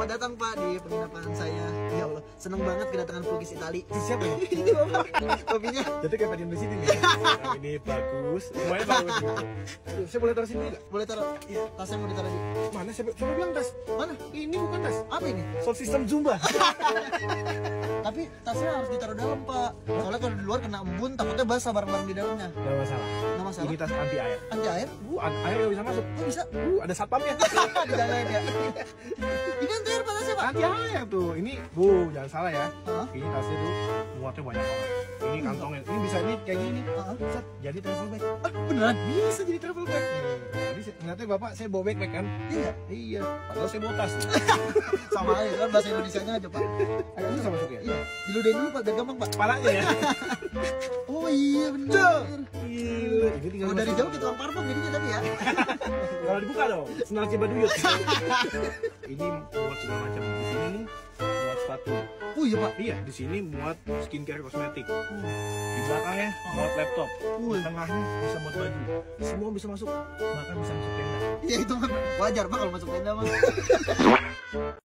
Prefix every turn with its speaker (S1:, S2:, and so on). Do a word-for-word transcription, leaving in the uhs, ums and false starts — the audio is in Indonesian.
S1: Pak datang Pak di penginapan saya. Ya Allah, seneng banget kedatangan pelukis Itali.
S2: Siapa ya?
S1: Ini Bapak, kopinya.
S2: Jadi kayak pengen di sini nih. Nah, ini bagus, semuanya bagus. Aduh, saya boleh taruh sini nggak?
S1: Boleh taruh. Iya, tasnya mau ditaruh di
S2: Mana? Saya coba bilang tas.
S1: mana?
S2: Ini bukan tas.
S1: Apa ini?
S2: Sound system Zumba.
S1: Tapi tasnya harus ditaruh dalam Pak. Soalnya kalau di luar kena embun, takutnya basah barang-barang di dalamnya.
S2: Gak masalah.
S1: Nggak masalah.
S2: Ini tas anti air.
S1: Anti air?
S2: Uh, air nggak bisa masuk.
S1: Oh bisa.
S2: Uh, ada satpamnya.
S1: Dijagain ya. Ini anti air patasnya Pak.
S2: Anti air tuh. Ini, bu, jangan salah ya.
S1: Hah?
S2: Ini tasnya tuh muatnya banyak banget. Ini kantongnya. Ini bisa ini kayak gini.
S1: Heeh.
S2: Set, jadi travel bag.
S1: Ah, beneran?
S2: Bisa jadi travel bag. Jadi ngeliatnya bapak saya bawa backpack kan?
S1: Iya.
S2: Iya. Padahal saya bawa tas.
S1: Sama aja kan bahasa Indonesianya aja Pak.
S2: Ayo susah masuk ya?
S1: Iya. Diludahin dulu Pak, biar gampang Pak.
S2: Kepalanya ya.
S1: Oh iya bener.
S2: Gila. Ini tinggal
S1: Kalau dari
S2: masuk.
S1: jauh kita tukang parfum jadinya tapi ya.
S2: Kalau dibuka dong, senal cibaduyut. Ini muat segala macam. Di sini nih muat sepatu.
S1: Oh iya Pak.
S2: Iya, di sini muat skincare kosmetik. Di belakangnya muat laptop. Di tengahnya bisa muat baju. Semua bisa masuk, bahkan bisa masuk tenda.
S1: Iya itu mah wajar Pak kalau masuk tenda mah.